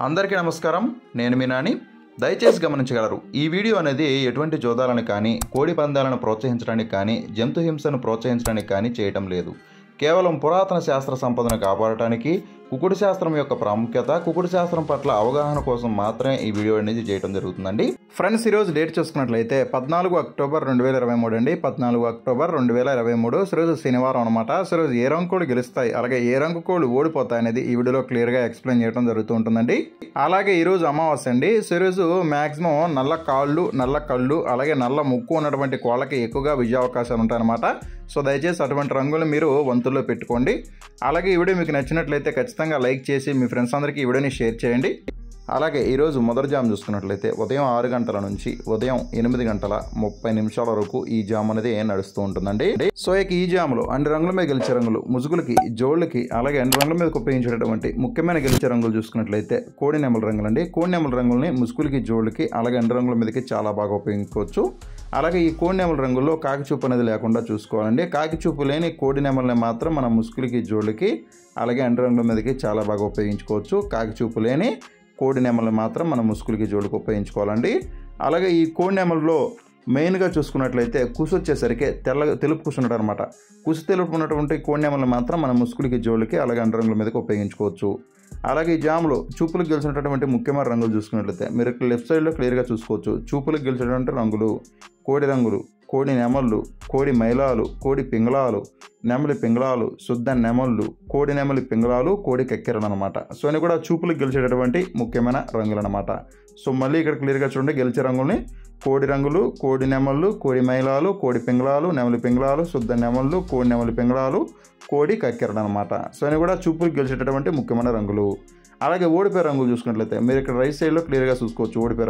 అందరికీ నమస్కారం. నేను మీ నాని. దయచేసి గమనించగలరు, ఈ వీడియో అనేది ఎటువంటి జోదాలను కానీ, కోడి పందాలను ప్రోత్సహించడానికి కానీ, జంతు హింసను ప్రోత్సహించడానికి కానీ చేయటం లేదు. కేవలం పురాతన శాస్త్ర సంపదను కాపాడటానికి, కుకుడు శాస్త్రం యొక్క ప్రాముఖ్యత, కుకుడు శాస్త్రం పట్ల అవగాహన కోసం మాత్రమే ఈ వీడియో అనేది చేయడం జరుగుతుందండి. ఫ్రెండ్స్, ఈరోజు డేట్ చూసుకున్నట్లయితే 14 అక్టోబర్ 2023 అండి. 14 అక్టోబర్ 2023 ఈరోజు శనివారం అనమాట. ఈరోజు ఏ రంగు కోళ్ళు గెలుస్తాయి, అలాగే ఏ రంగు కోళ్ళు ఓడిపోతాయి అనేది ఈ వీడియోలో క్లియర్గా ఎక్స్ప్లెయిన్ చేయడం జరుగుతూ ఉంటుందండి. అలాగే ఈరోజు అమావాస్య అండి. ఈరోజు మ్యాక్సిమం నల్ల కాళ్ళు, నల్ల కళ్ళు, అలాగే నల్ల ముక్కు ఉన్నటువంటి కోళ్ళకి ఎక్కువగా విజయ అవకాశాలు ఉంటాయన్నమాట. దయచేసి అటువంటి రంగులు మీరు వంతుల్లో పెట్టుకోండి. అలాగే ఈ వీడియో మీకు నచ్చినట్లయితే ఖచ్చితంగా లైక్ చేసి మీ ఫ్రెండ్స్ అందరికీ ఈ వీడియోని షేర్ చేయండి. అలాగే ఈరోజు మొదటి జామ్ చూసుకున్నట్లయితే ఉదయం 6 గంటల నుంచి ఉదయం 8 గంటల 30 నిమిషాల వరకు ఈ జామ్ అనేది నడుస్తూ ఉంటుందండి. ఈ జాములో అన్ని రంగుల మీద గెలిచే రంగులు, ముసుగులకి, జోళ్ళకి, అలాగే అన్ని రంగుల మీద ఉపయోగించేటటువంటి ముఖ్యమైన గెలిచే రంగులు చూసుకున్నట్లయితే కోడి నెమల రంగులు అండి. కోడి నెమల రంగుల్ని ముసుగులకి, జోళ్ళకి, అలాగే అన్ని రంగుల మీదకి చాలా బాగా ఉపయోగించుకోవచ్చు. అలాగే ఈ కోడి నెమల రంగుల్లో కాకిచూపు అనేది లేకుండా చూసుకోవాలండి. కాకిచూపు లేని కోడి నెమల్ని మాత్రం మన ముసుగులకి, జోళ్ళకి, అలాగే అన్ని రంగుల మీదకి చాలా బాగా ఉపయోగించుకోవచ్చు. కాకిచూపు లేని కోడి నెమల్ని మాత్రం మన ముసుగులకి, జోళ్ళకి ఉపయోగించుకోవాలండి. అలాగే ఈ కోడి నెమల్లో మెయిన్గా చూసుకున్నట్లయితే కుసు వచ్చేసరికి తెలుపు కుసు ఉంటాడు అనమాట. కుసు తెలుపు ఉన్నటువంటి కోడి నెమల్ని మాత్రం మన ముసుగులకి, జోళ్ళకి, అలాగే అన్ని రంగుల మీదకి ఉపయోగించుకోవచ్చు. అలాగే ఈ జామ్లో చూపులకు గెలిచినటువంటి ముఖ్యమైన రంగులు చూసుకున్నట్లయితే మీరు ఇక్కడ లెఫ్ట్ సైడ్లో క్లియర్గా చూసుకోవచ్చు. చూపులకు గెలిచినటువంటి రంగులు కోడి రంగులు, కోడి నెమళ్ళు, కోడి మైలాలు, కోడి పింగళాలు, నెమలి పింగళాలు, శుద్ధ నెమళ్ళు, కోడి నెమలి పింగళాలు, కోడి కక్కెరలు అనమాట. అవి కూడా చూపులకు గెలిచేటటువంటి ముఖ్యమైన రంగులు అనమాట. మళ్ళీ ఇక్కడ క్లియర్గా చూడండి, గెలిచే రంగుల్ని కోడి రంగులు, కోడి నెమళ్ళు, కోడి మైలాలు, కోడి పింగళాలు, నెమలి పింగళాలు, శుద్ధ నెమళ్ళు, కోడి నెమలి పింగళాలు, కోడి కక్కెరలు అనమాట. అవి కూడా చూపులకు గెలిచేటటువంటి ముఖ్యమైన రంగులు. అలాగే ఓడిపోయే రంగులు చూసుకున్నట్లయితే మీరు ఇక్కడ రైట్ సైడ్లో క్లియర్గా చూసుకోవచ్చు. ఓడిపోయే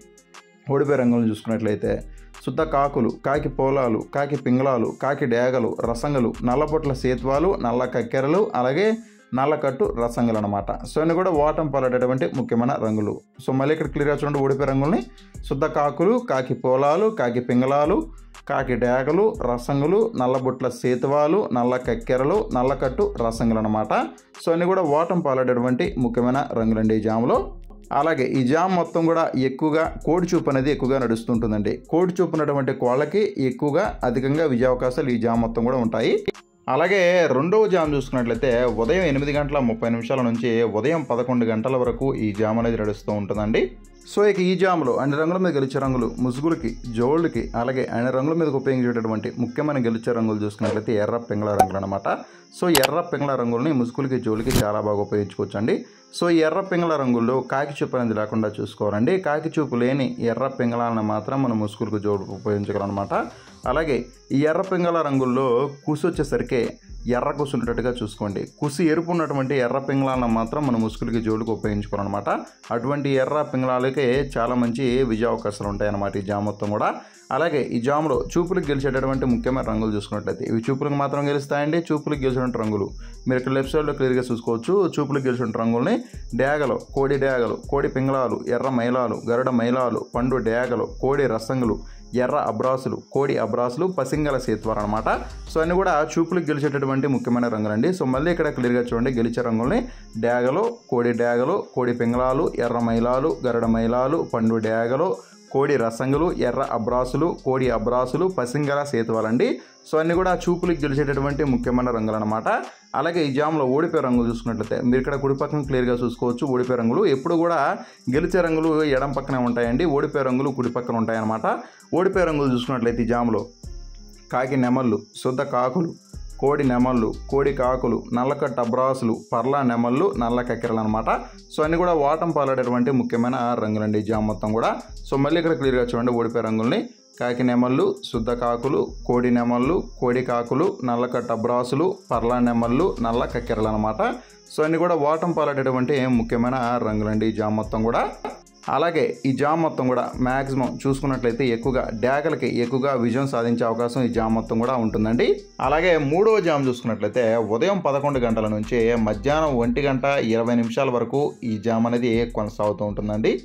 రంగులను చూసుకున్నట్లయితే శుద్ధ కాకులు, కాకి పోలాలు, కాకి పింగళాలు, కాకి డేగలు, రసంగలు, నల్లబొట్ల సేత్వాలు, నల్ల కక్కెరలు, అలాగే నల్లకట్టు రసంగలు అనమాట. ఇవన్నీ కూడా ఓటం పాలటటువంటి ముఖ్యమైన రంగులు. మళ్ళీ ఇక్కడ క్లియర్గా చూడండి, ఓడిపోయే రంగుల్ని శుద్ధ కాకులు, కాకి పోలాలు, కాకి పింగళాలు, కాకి డేగలు, రసంగులు, నల్లబొట్ల సేతువాలు, నల్ల కక్కెరలు, నల్లకట్టు రసంగులు అనమాట. అన్నీ కూడా ఓటం పాలటటువంటి ముఖ్యమైన రంగులండి ఈ జాములో. అలాగే ఈ జామ్ మొత్తం కూడా ఎక్కువగా కోడి చూపు అనేది ఎక్కువగా నడుస్తుంటుందండి. కోడి చూపు ఉన్నటువంటి కోళ్ళకి ఎక్కువగా అధికంగా విజయ అవకాశాలు ఈ జామ్ మొత్తం కూడా ఉంటాయి. అలాగే రెండవ జామ్ చూసుకున్నట్లయితే ఉదయం 8 గంటల 30 నిమిషాల నుంచి ఉదయం 11 గంటల వరకు ఈ జామ్ అనేది నడుస్తూ ఉంటుందండి. ఈ జామ్లో అన్ని రంగుల మీద గెలిచే రంగులు, ముసుగులకి, జోళ్ళకి, అలాగే అన్ని రంగుల మీద ఉపయోగించేటటువంటి ముఖ్యమైన గెలిచే రంగులు చూసుకున్నట్లయితే ఎర్ర పింగళ రంగులు అనమాట. ఎర్ర పింగళ రంగుల్ని ముసుగులకి, జోళ్ళకి చాలా బాగా ఉపయోగించుకోవచ్చు అండి. ఈ ఎర్ర పింగళ రంగుల్లో కాకి చూపు అనేది లేకుండా చూసుకోవాలండి. కాకి చూపు లేని ఎర్ర పింగళాలను మాత్రం మనం ముసుగులకు, జోళ్ళకి ఉపయోగించగలనమాట. అలాగే ఈ ఎర్ర పింగళ రంగుల్లో కుసు వచ్చేసరికి ఎర్ర కుసు ఉండేటట్టుగా చూసుకోండి. కుసి ఎరుపు ఉన్నటువంటి ఎర్ర పింగళాలను మాత్రం మనం ముసుగులకి, జోళ్ళకి ఉపయోగించుకోవాలన్నమాట. అటువంటి ఎర్ర పింగళాలకే చాలా మంచి విజయ అవకాశాలు ఉంటాయన్నమాట ఈ జామ్ మొత్తం కూడా. అలాగే ఈ జామ్లో చూపులకు గెలిచేటటువంటి ముఖ్యమైన రంగులు చూసుకున్నట్లయితే ఇవి చూపులకు మాత్రం గెలుస్తాయండి. చూపులకు గెలిచినటువంటి రంగులు మీరు ఇక్కడ లెఫ్ట్ సైడ్లో క్లియర్గా చూసుకోవచ్చు. చూపులకు గెలిచిన రంగుల్ని డేగలు, కోడి పింగళాలు, ఎర్ర మైలాలు, గరుడ మైలాలు, పండు డేగలు, కోడి రసంగులు, ఎర్ర అబ్రాసులు, కోడి అబ్రాసులు, పసింగల సేత్వారు అనమాట. అన్నీ కూడా చూపులకు గెలిచేటటువంటి ముఖ్యమైన రంగులండి. మళ్ళీ ఇక్కడ క్లియర్గా చూడండి, గెలిచే రంగుల్ని డేగలు, కోడి పింగళాలు, ఎర్ర మైలాలు, గరుడ మైలాలు, పండు డేగలు, కోడి రసంగులు, ఎర్ర అబ్రాసులు, కోడి అబ్రాసులు, పసింగల సేతువాలండి. అన్నీ కూడా చూపులకు గెలిచేటటువంటి ముఖ్యమైన రంగులు అనమాట. అలాగే ఈ జామ్లో ఓడిపోయే రంగులు చూసుకున్నట్లయితే మీరు ఇక్కడ కుడి పక్కన క్లియర్గా చూసుకోవచ్చు. ఓడిపోయే రంగులు ఎప్పుడు కూడా గెలిచే రంగులు ఎడం పక్కనే ఉంటాయండి, ఓడిపోయే రంగులు కుడి పక్కన ఉంటాయన్నమాట. ఓడిపోయే రంగులు చూసుకున్నట్లయితే ఈ జామ్లో కాకి నెమళ్ళు, శుద్ధ కాకులు, కోడి నెమళ్ళు, కోడి కాకులు, నల్లకట్టు అబ్రాసులు, పర్లా నెమళ్ళు, నల్ల కక్కెరలు అనమాట. అన్నీ కూడా ఓటం పాలటటువంటి ముఖ్యమైన రంగులండి ఈ జామ్ మొత్తం కూడా. మళ్ళీ ఇక్కడ క్లియర్గా చూడండి, ఓడిపోయే రంగుల్ని కాకి నెమళ్ళు, శుద్ధ కాకులు, కోడి నెమళ్ళు, కోడి కాకులు, నల్లకట్టు అబ్రాసులు, పర్లా నెమళ్ళు, నల్ల కక్కెరలు అనమాట. అన్నీ కూడా ఓటం పాలటటువంటి ముఖ్యమైన రంగులండి ఈ జామ్ మొత్తం కూడా. అలాగే ఈ జామ్ మొత్తం కూడా మ్యాక్సిమం చూసుకున్నట్లయితే ఎక్కువగా డేగలకి ఎక్కువగా విజయం సాధించే అవకాశం ఈ జామ్ మొత్తం కూడా ఉంటుందండి. అలాగే మూడవ జామ్ చూసుకున్నట్లయితే ఉదయం 11 గంటల నుంచి మధ్యాహ్నం 1 గంట 20 నిమిషాల వరకు ఈ జామ్ అనేది కొనసాగుతూ ఉంటుందండి.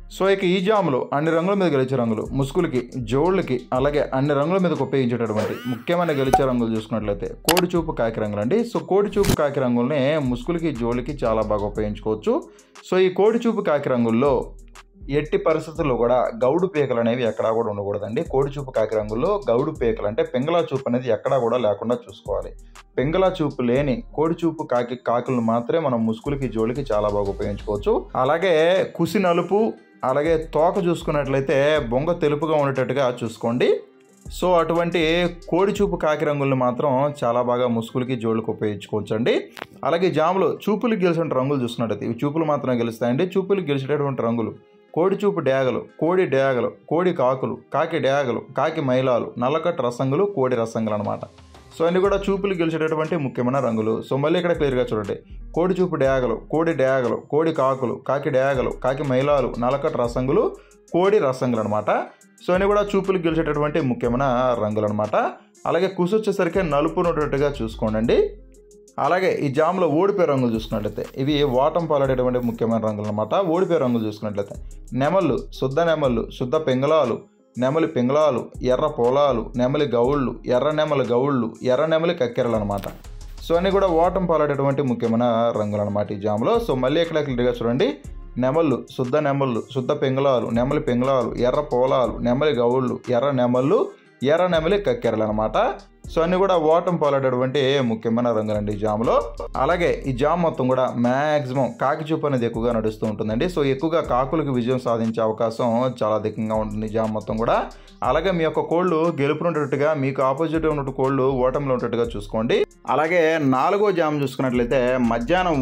సో ఇక ఈ జాములో అన్ని రంగుల మీద గెలిచే రంగులు, ముసుగులకి, జోళ్ళకి, అలాగే అన్ని రంగుల మీదకి ఉపయోగించేటటువంటి ముఖ్యమైన గెలిచే రంగులు చూసుకున్నట్లయితే కోడి చూపు కాకి రంగులు అండి. సో కోడి చూపు కాకి రంగుల్ని ముసుగులకి, జోళ్ళకి చాలా బాగా ఉపయోగించుకోవచ్చు. సో ఈ కోడి చూపు కాకి రంగుల్లో ఎట్టి పరిస్థితుల్లో కూడా గౌడు పీకలు అనేవి ఎక్కడా కూడా ఉండకూడదండి. కోడి చూపు కాకి రంగుల్లో గౌడు పీకలు అంటే పింగళా చూపు అనేది ఎక్కడా కూడా లేకుండా చూసుకోవాలి. పింగళా చూపు లేని కోడి చూపు కాకులను మాత్రమే మనం ముసుగులకి, జోళ్ళకి చాలా బాగా ఉపయోగించుకోవచ్చు. అలాగే కుసి నలుపు, అలాగే తోక చూసుకున్నట్లయితే బొంగ తెలుపుగా ఉండేటట్టుగా చూసుకోండి. సో అటువంటి కోడి చూపు కాకి రంగులను మాత్రం చాలా బాగా ముసుగులకి, జోళ్ళకి ఉపయోగించుకోవచ్చు అండి. అలాగే జాములో చూపులకు గెలిచిన రంగులు చూసుకున్నట్లయితే ఇవి చూపులు మాత్రమే గెలుస్తాయండి. చూపులకు గెలిచేటటువంటి రంగులు కోడి చూపు డేగలు, కోడి డేగలు, కోడి కాకులు, కాకి డేగలు, కాకి మైలాలు, నల్లకట్టు రసంగులు, కోడి రసంగులు అనమాట. సో అన్ని కూడా చూపులు గెలిచేటటువంటి ముఖ్యమైన రంగులు. సో మళ్ళీ ఇక్కడ క్లియర్గా చూడండి. కోడి చూపు డేగలు, కోడి డేగలు, కోడి కాకులు, కాకి డేగలు, కాకి మైలాలు, నల్లకట్టు రసంగులు, కోడి రసంగులు అనమాట. సో అన్ని కూడా చూపులు గెలిచేటటువంటి ముఖ్యమైన రంగులు అనమాట. అలాగే కుసు వచ్చేసరికి నలుపు ఉన్నట్టుగా చూసుకోండి. అలాగే ఈ జాములో ఓడిపోయే రంగులు చూసుకున్నట్లయితే ఇవి ఓటం పాలడేటువంటి ముఖ్యమైన రంగులు అనమాట. ఓడిపోయే రంగులు చూసుకున్నట్లయితే నెమళ్ళు, శుద్ధ నెమళ్ళు, శుద్ధ పింగళాలు, నెమలి పింగళాలు, ఎర్ర పొలాలు, నెమలి గౌళ్ళు, ఎర్ర నెమలి గౌళ్ళు, ఎర్ర నెమలి కక్కెరలు అనమాట. సో అన్నీ కూడా ఓటం పాలడేటువంటి ముఖ్యమైన రంగులు అనమాట ఈ జాములో. సో మళ్ళీ ఇక్కడ క్లియర్గా చూడండి. నెమళ్ళు, శుద్ధ నెమళ్ళు, శుద్ధ పింగళాలు, నెమలి పింగళాలు, ఎర్ర పొలాలు, నెమలి గౌళ్ళు, ఎర్ర నెమళ్ళు, ఎర్ర నెమలి కక్కెరలు అనమాట. సో అన్ని కూడా ఓటం పాలడేటువంటి ముఖ్యమైన రంగులండి ఈ జాములో. అలాగే ఈ జామ్ మొత్తం కూడా మ్యాక్సిమం కాకి చూపు అనేది ఎక్కువగా నడుస్తూ ఉంటుందండి. సో ఎక్కువగా కాకులకు విజయం సాధించే అవకాశం చాలా అధికంగా ఉంటుంది జామ్ మొత్తం కూడా. అలాగే మీ యొక్క కోళ్ళు గెలుపునున్నట్టుగా, మీకు ఆపోజిట్ ఉన్నట్టు కోళ్ళు ఓటంలో ఉన్నట్టుగా చూసుకోండి. అలాగే 4వ జామ్ చూసుకున్నట్లయితే మధ్యాహ్నం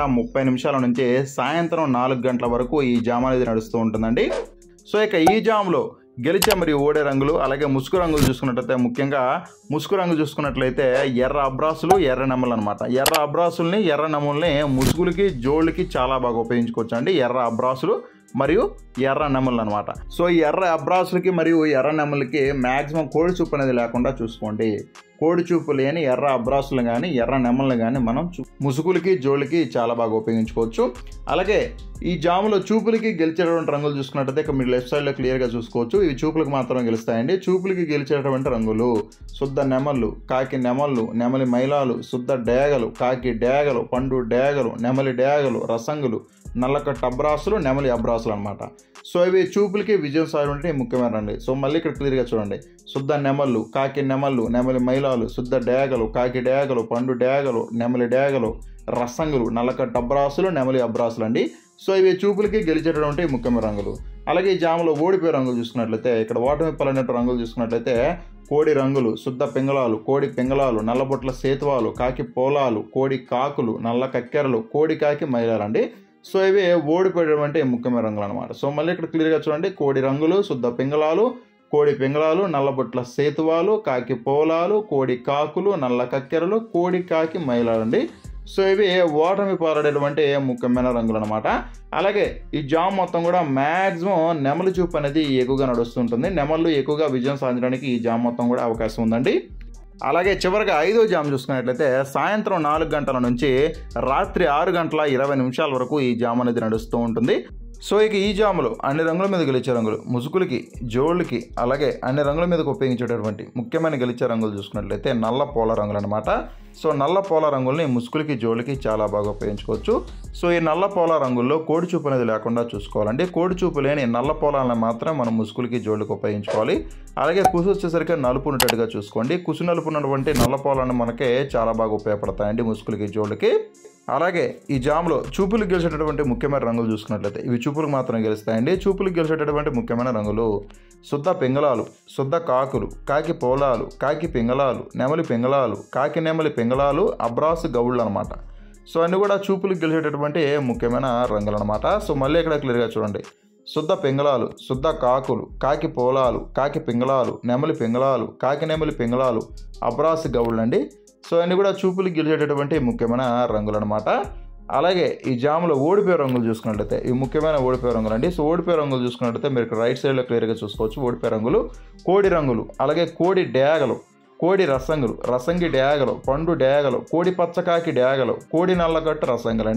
1:30 నుంచి సాయంత్రం 4 గంటల వరకు ఈ జామ్ అనేది నడుస్తూ ఉంటుందండి. సో ఇక ఈ జామ్లో గెలిచే మరియు ఓడే రంగులు, అలాగే ముసుగు రంగులు చూసుకున్నట్లయితే ముఖ్యంగా ముసుగు రంగు చూసుకున్నట్లయితే ఎర్ర అబ్రాసులు, ఎర్ర నెమలు అనమాట. ఎర్ర అబ్రాసుల్ని, ఎర్ర నెమల్ని ముసుగులకి, జోళ్ళకి చాలా బాగా ఉపయోగించుకోవచ్చు అండి. ఎర్ర అబ్రాసులు మరియు ఎర్ర నెమలు అనమాట. సో ఈ ఎర్ర అబ్రాసులకి మరియు ఎర్ర నెమలకి మ్యాక్సిమం కోడి చూపు అనేది లేకుండా చూసుకోండి. కోడి చూపు లేని ఎర్ర అబ్రాసులు కానీ, ఎర్ర నెమలను కానీ మనం ముసుగులకి, జోళ్ళకి చాలా బాగా ఉపయోగించుకోవచ్చు. అలాగే ఈ జాములో చూపులకి గెలిచేటువంటి రంగులు చూసుకున్నట్టయితే ఇక మీరు లెఫ్ట్ సైడ్లో క్లియర్గా చూసుకోవచ్చు. ఇవి చూపులకు మాత్రం గెలుస్తాయండి. చూపులకి గెలిచేటువంటి రంగులు శుద్ధ నెమళ్ళు, కాకి నెమళ్ళు, నెమలి మైలాలు, శుద్ధ డేగలు, కాకి డేగలు, పండు డేగలు, నెమలి డేగలు, రసంగులు, నల్లకట్టు అబ్రాసులు, నెమలి అబ్రాసులు అనమాట. సో ఇవి చూపులకి విజయం సాధించే ముఖ్యమైన రండి. సో మళ్ళీ ఇక్కడ క్లియర్గా చూడండి. శుద్ధ నెమళ్ళు, కాకి నెమళ్ళు, నెమలి మైలాలు, శుద్ధ డేగలు, కాకి డేగలు, పండు డేగలు, నెమలి డేగలు, రసంగులు, నల్లకట్టు అబ్రాసులు, నెమలి అబ్రాసులు అండి. సో ఇవి చూపులకి గెలిచేటటువంటి ముఖ్యమైన రంగులు. అలాగే ఈ జాములో ఓడిపోయే రంగులు చూసుకున్నట్లయితే ఇక్కడ ఓటమి పాలైన రంగులు చూసుకున్నట్లయితే కోడి రంగులు, శుద్ధ పింగళాలు, కోడి పింగళాలు, నల్లబొట్ల సేతువాలు, కాకి పోలాలు, కోడి కాకులు, నల్ల కక్కెరలు, కోడి కాకి మైలాలు అండి. సో ఇవి ఓడిపోయేటువంటి ముఖ్యమైన రంగులు అనమాట. సో మళ్ళీ ఇక్కడ క్లియర్గా చూడండి. కోడి రంగులు, శుద్ధ పింగళాలు, కోడి పింగళాలు, నల్లబొట్ల సేతువాలు, కాకి పోలాలు, కోడి కాకులు, నల్ల కక్కెరలు, కోడి కాకి మైలాలు అండి. సో ఇవి ఓటమి పాలడేటువంటి ముఖ్యమైన రంగులు అనమాట. అలాగే ఈ జామ్ మొత్తం కూడా మ్యాక్సిమం నెమలి చూపు అనేది ఎక్కువగా నడుస్తుంటుంది. నెమళ్ళు ఎక్కువగా విజయం సాధించడానికి ఈ జామ్ మొత్తం కూడా అవకాశం ఉందండి. అలాగే చివరిగా 5వ జామ్ చూసుకున్నట్లయితే సాయంత్రం 4 గంటల నుంచి రాత్రి 6:20 వరకు ఈ జామ్ అనేది నడుస్తూ ఉంటుంది. సో ఇక ఈ జాములు అన్ని రంగుల మీద గెలిచే రంగులు, ముసుగులకి, జోళ్ళకి, అలాగే అన్ని రంగుల మీదకి ఉపయోగించేటటువంటి ముఖ్యమైన గెలిచే రంగులు చూసుకున్నట్లయితే నల్ల పోల రంగులు అనమాట. సో నల్ల పోల రంగుల్ని ముసుగులకి, జోళ్ళకి చాలా బాగా ఉపయోగించుకోవచ్చు. సో ఈ నల్ల పోల రంగుల్లో కోడి చూపు అనేది లేకుండా చూసుకోవాలండి. కోడి చూపు లేని నల్ల పోలాలను మాత్రం మనం ముసుగులకి, జోళ్ళకి ఉపయోగించుకోవాలి. అలాగే కుసు వచ్చేసరికి నలుపు ఉన్నట్టుగా చూసుకోండి. కుసు నలుపు ఉన్నటువంటి నల్ల పోలాలను మనకి చాలా బాగా ఉపయోగపడతాయండి ముసుగులకి, జోళ్ళకి. అలాగే ఈ జామ్లో చూపులకు గెలిచేటటువంటి ముఖ్యమైన రంగులు చూసుకున్నట్లయితే ఇవి చూపులకు మాత్రం గెలుస్తాయండి. చూపులకు గెలిచేటటువంటి ముఖ్యమైన రంగులు శుద్ధ పింగళాలు, శుద్ధ కాకులు, కాకి పోలాలు, కాకి పింగళాలు, నెమలి పింగళాలు, కాకి నెమలి పింగళాలు, అబ్రాసు గౌళ్ళు అనమాట. సో అన్నీ కూడా చూపులకు గెలిచేటటువంటి ముఖ్యమైన రంగులు అనమాట. సో మళ్ళీ ఇక్కడ క్లియర్గా చూడండి. శుద్ధ పింగళాలు, శుద్ధ కాకులు, కాకి పోలాలు, కాకి పింగళాలు, నెమలి పింగళాలు, కాకి నెమలి పింగళాలు, అబ్రాసు గౌళ్ళు అండి. సో అన్నీ కూడా చూపులకు గెలిచేటటువంటి ముఖ్యమైన రంగులు అనమాట. అలాగే ఈ జాములో ఓడిపోయే రంగులు చూసుకున్నట్లయితే ఇవి ముఖ్యమైన ఓడిపోయే రంగులు అండి. సో ఓడిపోయే రంగులు చూసుకున్నట్లయితే మీరు ఇక్కడ రైట్ సైడ్లో క్లియర్గా చూసుకోవచ్చు. ఓడిపోయే రంగులు కోడి రంగులు, అలాగే కోడి డేగలు, కోడి రసంగులు, రసంగి డేగలు, పండు డేగలు, కోడి పచ్చకాకి డేగలు, కోడి నల్లగట్టు రసంగులు అండి.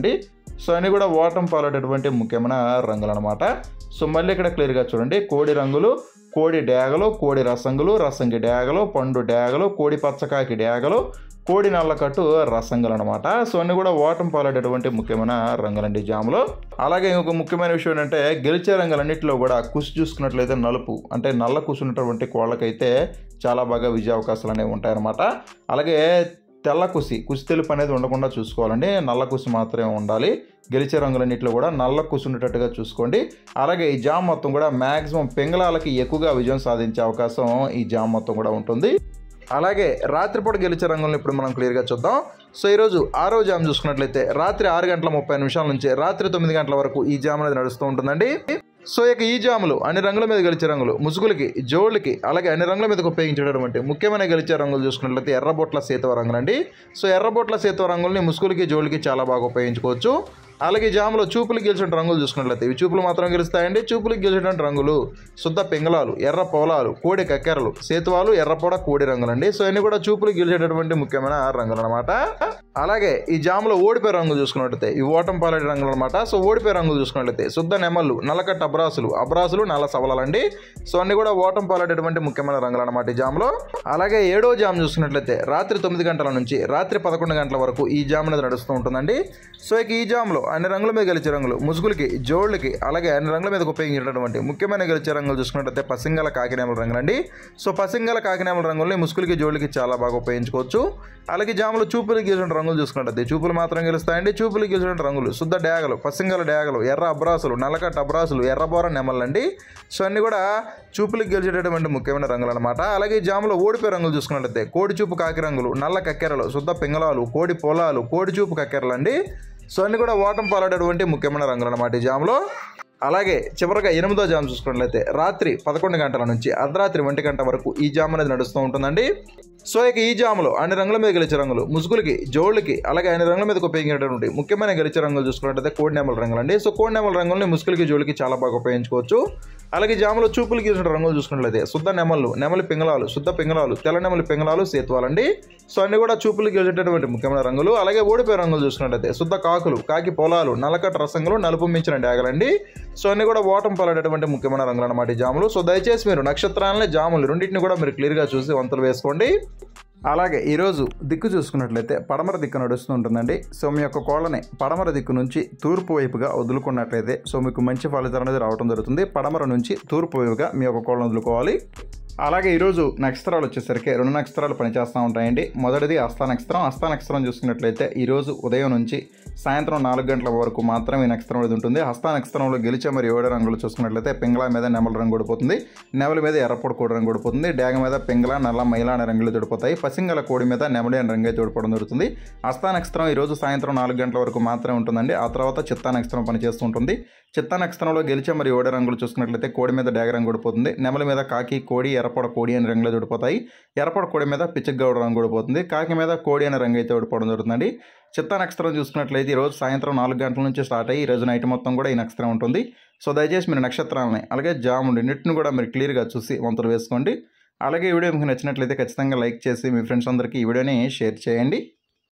సో అన్నీ కూడా ఓటం పాలటటువంటి ముఖ్యమైన రంగులు అనమాట. సో మళ్ళీ ఇక్కడ క్లియర్గా చూడండి, కోడి రంగులు, కోడి డేగలు, కోడి రసంగులు, రసంగి డేగలు, పండు డేగలు, కోడి పచ్చకాకి డేగలు, కోడి నల్లకట్టు రసంగులు అనమాట. సో అన్నీ కూడా ఓటం పాలటటువంటి ముఖ్యమైన రంగులండి జాములో. అలాగే ఇంకొక ముఖ్యమైన విషయం ఏంటంటే గెలిచే రంగులన్నింటిలో కూడా కుసి చూసుకున్నట్లయితే నలుపు అంటే నల్ల కుసున్నటువంటి కోళ్ళకైతే చాలా బాగా విజయ అవకాశాలు అనేవి ఉంటాయన్నమాట. అలాగే తెల్ల కుసి తెలుపు అనేది ఉండకుండా చూసుకోవాలండి, నల్ల కుసి మాత్రమే ఉండాలి. గెలిచే రంగులన్నింటిలో కూడా నల్ల కుసి ఉండేటట్టుగా చూసుకోండి. అలాగే ఈ జామ్ మొత్తం కూడా మ్యాక్సిమం పింగళాలకి ఎక్కువగా విజయం సాధించే అవకాశం ఈ జామ్ మొత్తం కూడా ఉంటుంది. అలాగే రాత్రిపూట గెలిచే రంగులను ఇప్పుడు మనం క్లియర్గా చూద్దాం. సో ఈరోజు 6వ జామ్ చూసుకున్నట్లయితే రాత్రి 6:30 నుంచి రాత్రి 9 గంటల వరకు ఈ జామ్ అనేది నడుస్తూ ఉంటుందండి. సో ఇక ఈ జాములు అన్ని రంగుల మీద గెలిచే రంగులు, ముసుగులకి, జోళ్ళకి, అలాగే అన్ని రంగుల మీదకి ఉపయోగించేటటువంటి ముఖ్యమైన గెలిచే రంగులు చూసుకున్నట్లయితే ఎర్రబొట్ల సేతువ రంగులు అండి. సో ఎర్రబొట్ల సేతువ రంగుల్ని ముసుగులకి, జోళ్ళకి చాలా బాగా ఉపయోగించుకోవచ్చు. అలాగే జాములో చూపులకు గెలిచిన రంగులు చూసుకున్నట్లయితే ఇవి చూపులు మాత్రం గెలుస్తాయండి. చూపులకు గెలిచినటువంటి రంగులు శుద్ధ పింగళాలు, ఎర్ర పోలాలు, కోడి కక్కెరలు, సేతువాలు, ఎర్రపొడ, కోడి రంగులు అండి. సో ఇవన్నీ కూడా చూపులకు గెలిచేటటువంటి ముఖ్యమైన రంగులు అనమాట. అలాగే ఈ జాములో ఓడిపోయే రంగులు చూసుకున్నట్లయితే ఇవి ఓటం పాలటి రంగులు అనమాట. సో ఓడిపోయే రంగులు చూసుకున్నట్లయితే శుద్ధ నెమళ్ళు, నల్లకట్ట అబ్రాసులు, నల్ల సవలాలండి. సో అన్ని కూడా ఓటం పాలటటువంటి ముఖ్యమైన రంగులు అనమాట ఈ జాములో. అలాగే 7వ జామ్ చూసుకున్నట్లయితే రాత్రి 9 గంటల నుంచి రాత్రి 11 గంటల వరకు ఈ జామ్ అనేది నడుస్తూ ఉంటుందండి. సో ఇక ఈ జామ్లో అన్ని రంగుల మీద గెలిచే రంగులు, ముసుగులకి, జోళ్ళకి, అలాగే అన్ని రంగుల మీద ఉపయోగించేటటువంటి ముఖ్యమైన గెలిచే రంగులు చూసుకున్నట్లయితే పసింగల కాకినేమల రంగులండి. సో పసింగల కాకినేమల రంగుల్ని ముసుగులకి, జోళ్ళకి చాలా బాగా ఉపయోగించుకోవచ్చు. అలాగే జాములో చూపులకు గెలిచిన రంగులు చూసుకున్నట్లయితే చూపులు మాత్రం గెలుస్తాయండి. చూపులకు గెలిచిన రంగులు శుద్ధ డేగలు, పసింగల డేగలు, ఎర్ర అబ్రాసులు, నల్లకట్ట అబ్రాసులు, ఎర్రబోర నెమలండి. సో అన్ని కూడా చూపులకు గెలిచేటటువంటి ముఖ్యమైన రంగులు అనమాట. అలాగే జాములో ఓడిపోయే రంగులు చూసుకున్నట్లయితే కోడి చూపు కాకి రంగులు, నల్ల కక్కెరలు, శుద్ధ పింగళాలు, కోడి పొలాలు, కోడి చూపు కక్కెరలు అండి. సో అన్ని కూడా ఓటం పాలటటువంటి ముఖ్యమైన రంగులు అనమాట ఈ జాములో. అలాగే చివరిగా 8వ జామ్ చూసుకున్నట్లయితే రాత్రి 11 గంటల నుంచి అర్ధరాత్రి 1 గంట వరకు ఈ జామ్ అనేది నడుస్తూ ఉంటుందండి. సో ఇక ఈ జాములో అన్ని రంగుల మీద గెలిచే రంగులు, ముసుగులకి, జోళ్ళకి, అలాగే అన్ని రంగుల మీద ఉపయోగించేటటువంటి ముఖ్యమైన గెలిచే రంగులు చూసుకున్నట్లయితే కోడి నెమల రంగులు అండి. సో కోడి నెమల రంగుల్ని ముసుగులకి, జోళ్ళకి చాలా బాగా ఉపయోగించుకోవచ్చు. అలాగే జాములో చూపులు గెలిచిన రంగులు చూసుకున్నట్లయితే శుద్ధ నెమళ్ళు, నెమలి పింగళాలు, శుద్ధ పింగళాలు, తెల్ల నెమలి పింగళాలు, సేతువాలండి. సో అన్ని కూడా చూపులు గెలిచేటటువంటి ముఖ్యమైన రంగులు. అలాగే ఓడిపోయే రంగులు చూసుకున్నట్లయితే శుద్ధ కాకులు, కాకి పొలాలు, నల్లకట్ట రసంగులు, నలుపు మించిన డాగలండి. సో అన్ని కూడా ఓటం పాలటటువంటి ముఖ్యమైన రంగులు అనమాట ఈ జాములు. సో దయచేసి మీరు నక్షత్రాలని, జాములు రెండింటిని కూడా మీరు క్లియర్గా చూసి వంతులు వేసుకోండి. అలాగే ఈరోజు దిక్కు చూసుకున్నట్లయితే పడమర దిక్కు నడుస్తూ ఉంటుందండి. సో మీ యొక్క కోళ్ళని పడమర దిక్కు నుంచి తూర్పు వైపుగా వదులుకున్నట్లయితే సో మీకు మంచి ఫలితాలు అనేది రావడం జరుగుతుంది. పడమర నుంచి తూర్పు వైపుగా మీ యొక్క కోళ్ళను వదులుకోవాలి. అలాగే ఈరోజు నక్షత్రాలు వచ్చేసరికి 2 నక్షత్రాలు పనిచేస్తూ ఉంటాయండి. మొదటిది హస్త నక్షత్రం. హస్త నక్షత్రం చూసుకున్నట్లయితే ఈరోజు ఉదయం నుంచి సాయంత్రం 4 గంటల వరకు మాత్రమే ఈ నక్షత్రం అనేది ఉంటుంది. హస్త నక్షత్రంలో గెలిచే మరి 7 రంగులు చూసుకున్నట్లయితే పింగళ మీద నెమల రంగు ఓడిపోతుంది, నెమల మీద ఎర్రపొడి కోడి రంగు ఓడిపోతుంది, డేగ మీద పింగళ, నల్ల, మైల అనే రంగులు తోడిపోతాయి, పసింగల కోడి మీద నెమలి అనే రంగు తోడిపోవడం జరుగుతుంది. హస్త నక్షత్రం ఈరోజు సాయంత్రం 4 గంటల వరకు మాత్రమే ఉంటుందండి. ఆ తర్వాత చిత్తా నక్షత్రం పనిచేస్తూ ఉంటుంది. చిత్తా నక్షత్రంలో గెలిచే మరి 7 రంగులు చూసుకున్నట్లయితే కోడి మీద డేగ రంగు ఓడిపోతుంది, నెమల మీద కాకి, కోడి, ఎర్రపొడ కోడి అనే రంగులు ఓడిపోతాయి, ఎర్రపొడ కోడి మీద పిచ్చగౌడ రంగు ఓడిపోతుంది, కాకి మీద కోడి అనే రంగు అయితే ఓడిపోవడం జరుగుతుందండి. చిత్తా నక్షత్రం చూసుకున్నట్లయితే ఈరోజు సాయంత్రం 4 గంటల నుంచి స్టార్ట్ అయ్యి ఈరోజు నైట్ మొత్తం కూడా ఈ నక్షత్రం ఉంటుంది. సో దయచేసి మీరు నక్షత్రాలని అలాగే జాములు రెండింటిని కూడా మీరు క్లియర్గా చూసి వంతులు వేసుకోండి. అలాగే ఈ వీడియో మీకు నచ్చినట్లయితే ఖచ్చితంగా లైక్ చేసి మీ ఫ్రెండ్స్ అందరికీ ఈ వీడియోని షేర్ చేయండి.